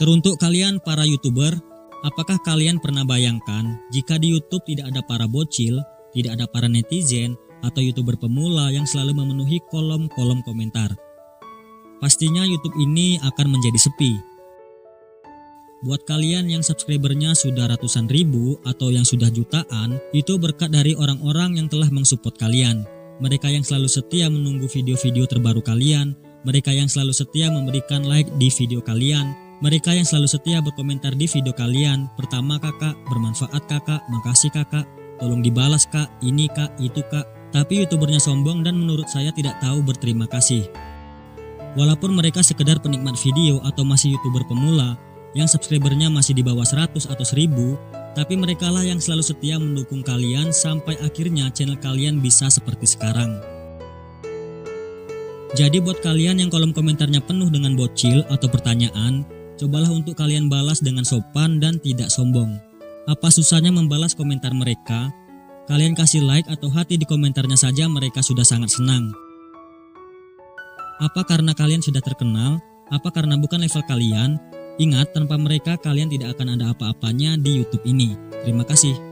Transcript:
Teruntuk kalian para YouTuber, apakah kalian pernah bayangkan jika di YouTube tidak ada para bocil, tidak ada para netizen, atau YouTuber pemula yang selalu memenuhi kolom-kolom komentar? Pastinya YouTube ini akan menjadi sepi. Buat kalian yang subscribernya sudah ratusan ribu atau yang sudah jutaan, itu berkat dari orang-orang yang telah mensupport kalian. Mereka yang selalu setia menunggu video-video terbaru kalian, mereka yang selalu setia memberikan like di video kalian, mereka yang selalu setia berkomentar di video kalian. Pertama kakak, bermanfaat kakak, makasih kakak, tolong dibalas kak, ini kak, itu kak. Tapi YouTubernya sombong dan menurut saya tidak tahu berterima kasih. Walaupun mereka sekedar penikmat video atau masih YouTuber pemula, yang subscribernya masih di bawah 100 atau 1000, tapi merekalah yang selalu setia mendukung kalian sampai akhirnya channel kalian bisa seperti sekarang. Jadi buat kalian yang kolom komentarnya penuh dengan bocil atau pertanyaan, cobalah untuk kalian balas dengan sopan dan tidak sombong. Apa susahnya membalas komentar mereka? Kalian kasih like atau hati di komentarnya saja mereka sudah sangat senang. Apa karena kalian sudah terkenal? Apa karena bukan level kalian? Ingat, tanpa mereka kalian tidak akan ada apa-apanya di YouTube ini. Terima kasih.